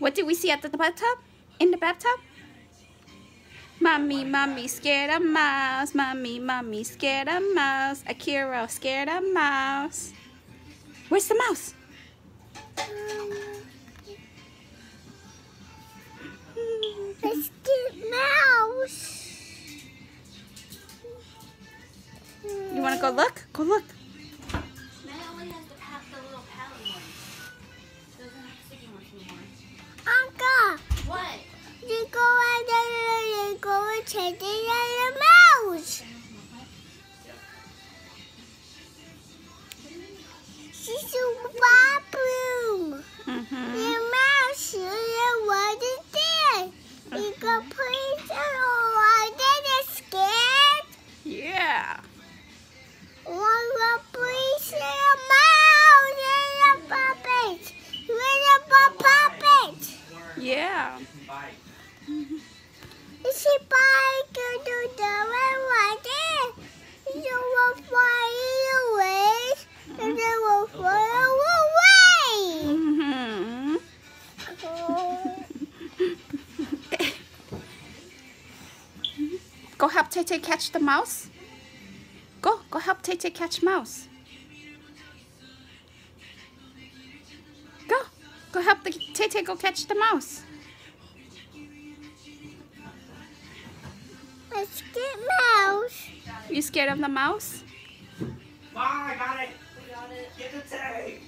What did we see at the bathtub? In the bathtub? Mommy, mommy scared of mouse. Mommy, mommy scared of mouse. Akira scared of mouse. Where's the mouse? It's the mouse. You want to go look? Go look. Maya only has the little palette ones. She doesn't have sticky ones anymore. Uncle, What? you go out there and go and check the mouse. She's in the bathroom. The mouse, what is there? You go put it on. Then it's scared. Yeah. One please a mouse and a puppet. With a puppet. Yeah. Is she buying to do the right there? You will fly away. And then will fly away. Go help Tay-Tay catch the mouse. Go help Tay-Tay catch mouse. Go help the Tay-Tay go catch the mouse. Let's get mouse. You scared of the mouse? Mom, I got it. Get the tape.